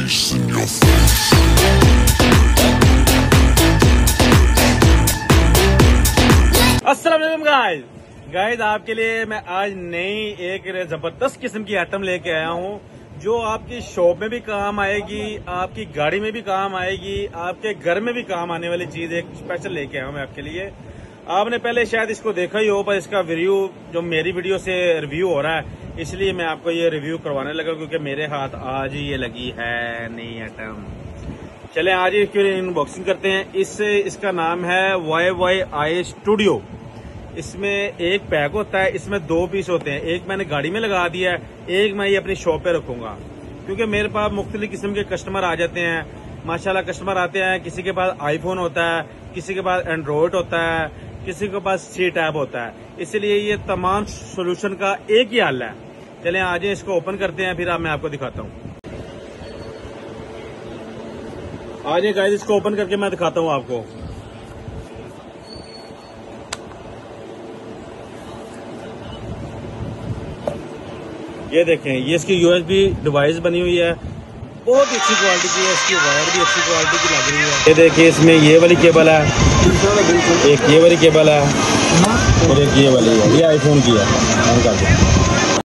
face in your face. अस्सलाम वालेकुम guys, आपके लिए मैं आज नई एक जबरदस्त किस्म की आइटम लेके आया हूँ जो आपकी शॉप में भी काम आएगी, आपकी गाड़ी में भी काम आएगी, आपके घर में भी काम आने वाली चीज एक स्पेशल लेके आया हूँ मैं आपके लिए। आपने पहले शायद इसको देखा ही हो, पर इसका रिव्यू जो मेरी वीडियो से रिव्यू हो रहा है, इसलिए मैं आपको ये रिव्यू करवाने लगा क्योंकि मेरे हाथ आज ही ये लगी है नई आइटम। चले आज ही अनबॉक्सिंग करते हैं। इसका नाम है YYI स्टूडियो। इसमें एक पैक होता है, इसमें 2 पीस होते हैं। एक मैंने गाड़ी में लगा दिया है, एक मैं ये अपनी शॉप पे रखूंगा क्योंकि मेरे पास मुख्तलिफ किस्म के कस्टमर आ जाते हैं। माशाल्लाह कस्टमर आते हैं, किसी के पास आईफोन होता है, किसी के पास एंड्रॉयड होता है, किसी के पास सी टैब होता है। इसलिए ये तमाम सोल्यूशन का एक ही हल है। चलें आज इसको ओपन करते हैं, फिर मैं आपको दिखाता हूँ। आज गाइस इसको ओपन करके मैं दिखाता हूँ आपको। ये देखें, ये इसकी USB डिवाइस बनी हुई है, बहुत अच्छी क्वालिटी की है। इसकी वायर भी अच्छी क्वालिटी की लग रही है। ये देखिए, इसमें ये वाली केबल है, एक ये वाली केबल है और एक ये वाली है। ये आईफोन की है। ऑन कर दो।